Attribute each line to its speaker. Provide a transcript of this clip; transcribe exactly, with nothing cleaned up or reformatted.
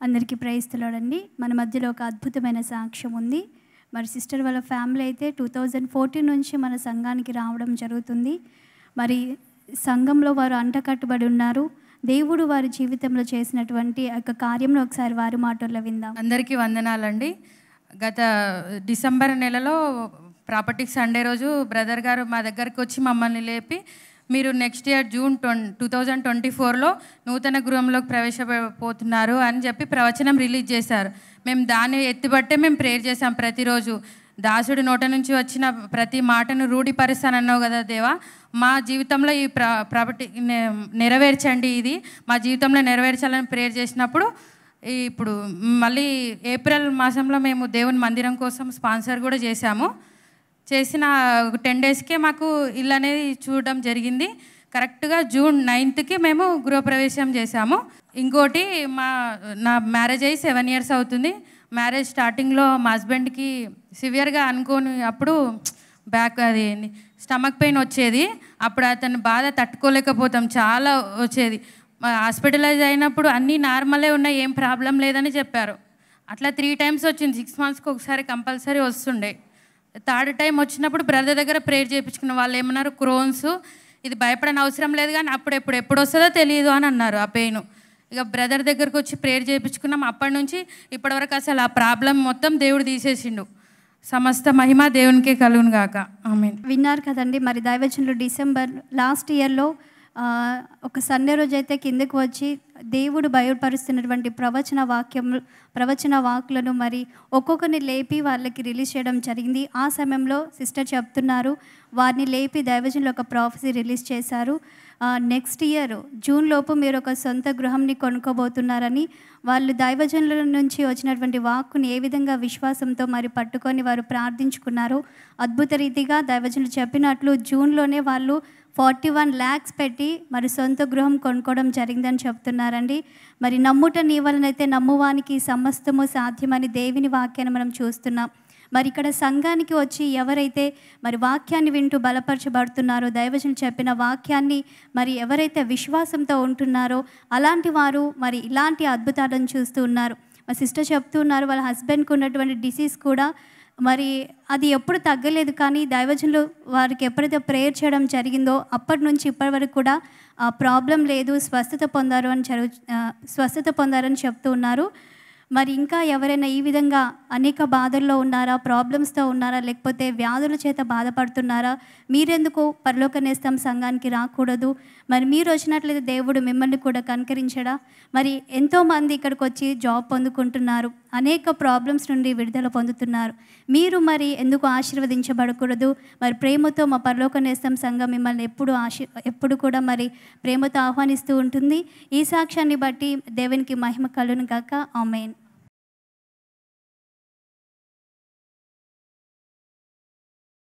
Speaker 1: అందరికీ ప్రైస్తులాడండి. మన మధ్యలో ఒక అద్భుతమైన సాక్ష్యం ఉంది. మరి సిస్టర్ వాళ్ళ ఫ్యామిలీ అయితే టూ థౌజండ్ ఫోర్టీన్ నుంచి మన సంఘానికి రావడం జరుగుతుంది. మరి సంఘంలో వారు అంటకట్టుబడి ఉన్నారు. దేవుడు వారి జీవితంలో చేసినటువంటి ఒక కార్యంలో ఒకసారి వారి మాటల్లో విందాం.
Speaker 2: అందరికీ వందనాలండి. గత డిసెంబర్ నెలలో ప్రాపర్టీ సండే రోజు బ్రదర్ గారు మా దగ్గరికి వచ్చి మమ్మల్ని లేపి, మీరు నెక్స్ట్ ఇయర్ జూన్ ట్వం టూ థౌజండ్ ట్వంటీ ఫోర్లో నూతన గృహంలోకి ప్రవేశపోతున్నారు అని చెప్పి ప్రవచనం రిలీజ్ చేశారు. మేము దాన్ని ఎత్తిబట్టే మేము ప్రేయర్ చేసాం. ప్రతిరోజు దాసుడి నోట నుంచి వచ్చిన ప్రతి మాటను రూఢిపరుస్తానన్నావు కదా దేవా, మా జీవితంలో ఈ ప్ర ప్రాపర్టీ నెరవేర్చండి, ఇది మా జీవితంలో నెరవేర్చాలని ప్రేయర్ చేసినప్పుడు ఇప్పుడు మళ్ళీ ఏప్రిల్ మాసంలో మేము దేవుని మందిరం కోసం స్పాన్సర్ కూడా చేశాము. చేసిన టెన్ డేస్కే మాకు ఇల్లు అనేది చూడడం జరిగింది. కరెక్ట్గా జూన్ నైన్త్కి మేము గృహప్రవేశం చేశాము. ఇంకోటి, మా నా మ్యారేజ్ అయ్యి సెవెన్ ఇయర్స్ అవుతుంది. మ్యారేజ్ స్టార్టింగ్లో మా హస్బెండ్కి సివియర్గా అనుకోని అప్పుడు బ్యాక్ అది స్టమక్ పెయిన్ వచ్చేది. అప్పుడు అతను బాధ తట్టుకోలేకపోతాం, చాలా వచ్చేది. హాస్పిటలైజ్ అయినప్పుడు అన్నీ నార్మలే ఉన్నాయి, ఏం ప్రాబ్లం లేదని చెప్పారు. అట్లా త్రీ టైమ్స్ వచ్చింది. సిక్స్ మంత్స్కి ఒకసారి కంపల్సరీ వస్తుండే. థర్డ్ టైం వచ్చినప్పుడు బ్రదర్ దగ్గర ప్రేయర్ చేయించుకున్న వాళ్ళు ఏమన్నారు, క్రోన్స్, ఇది భయపడని అవసరం లేదు కానీ అప్పుడు ఎప్పుడు ఎప్పుడు వస్తుందో తెలియదు అని అన్నారు ఆ పెయిన్. ఇక బ్రదర్ దగ్గరకు వచ్చి ప్రేయర్ చేయించుకున్నాం. అప్పటి నుంచి ఇప్పటివరకు అసలు ఆ ప్రాబ్లం మొత్తం దేవుడు తీసేసిండు. సమస్త మహిమ దేవునికే కలుగును గాక. ఆమేన్.
Speaker 1: విన్నారు కదండి. మరి దైవజనులు డిసెంబర్ లాస్ట్ ఇయర్లో ఒక సండే రోజు అయితే కిందకు వచ్చి దేవుడు బయలుపరుస్తున్నటువంటి ప్రవచన వాక్యం ప్రవచన వాక్కులను మరి ఒక్కొక్కరిని లేపి వాళ్ళకి రిలీజ్ చేయడం జరిగింది. ఆ సమయంలో సిస్టర్ చెప్తున్నారు, వారిని లేపి దైవజనులు ఒక ప్రాఫెసీ రిలీజ్ చేశారు. నెక్స్ట్ ఇయర్ జూన్ లోపు మీరు ఒక సొంత గృహంని కొనుక్కోబోతున్నారని, వాళ్ళు దైవజనుల నుంచి వచ్చినటువంటి వాక్కుని ఏ విధంగా విశ్వాసంతో మరి పట్టుకొని వారు ప్రార్థించుకున్నారు. అద్భుత రీతిగా దైవజనులు చెప్పినట్లు జూన్లోనే వాళ్ళు ఫార్టీ వన్ ల్యాక్స్ పెట్టి మరి సొంత గృహం కొనుక్కోవడం జరిగిందని చెప్తున్నారండి. మరి నమ్ముట నీ వలనైతే నమ్మువానికి సమస్తము సాధ్యమని దేవుని వాక్యాన్ని మనం చూస్తున్నాం. మరి ఇక్కడ సంఘానికి వచ్చి ఎవరైతే మరి వాక్యాన్ని వింటూ బలపరచబడుతున్నారో, దైవజనులు చెప్పిన వాక్యాన్ని మరి ఎవరైతే విశ్వాసంతో ఉంటున్నారో అలాంటి వారు మరి ఇలాంటి అద్భుతాలను చూస్తూ ఉన్నారు. మా సిస్టర్ చెప్తూ ఉన్నారు, వాళ్ళ హస్బెండ్కి ఉన్నటువంటి డిసీజ్ కూడా మరి అది ఎప్పుడు తగ్గలేదు, కానీ దైవజనులు వారికి ఎప్పుడైతే ప్రేయర్ చేయడం జరిగిందో అప్పటి నుంచి ఇప్పటి వరకు కూడా ప్రాబ్లం లేదు, స్వస్థత పొందారు అని జరుగు స్వస్థత పొందారని చెప్తూ ఉన్నారు. మరి ఇంకా ఎవరైనా ఈ విధంగా అనేక బాధల్లో ఉన్నారా, ప్రాబ్లమ్స్తో ఉన్నారా, లేకపోతే వ్యాధుల చేత బాధపడుతున్నారా, మీరెందుకు పరలోక నేస్తం సంఘానికి రాకూడదు, మరి మీరు వచ్చినట్లయితే దేవుడు మిమ్మల్ని కూడా కనికరించడా, మరి ఎంతోమంది ఇక్కడికి వచ్చి జాబ్ పొందుకుంటున్నారు, అనేక ప్రాబ్లమ్స్ నుండి విడుదల పొందుతున్నారు, మీరు మరి ఎందుకు ఆశీర్వదించబడకూడదు? మరి ప్రేమతో మా పరలోక నేస్తం సంఘం మిమ్మల్ని ఎప్పుడు ఆశీ ఎప్పుడు కూడా మరి ప్రేమతో ఆహ్వానిస్తూ ఉంటుంది. ఈ సాక్ష్యాన్ని బట్టి దేవునికి మహిమ కలుగును గాక. ఆమేన్.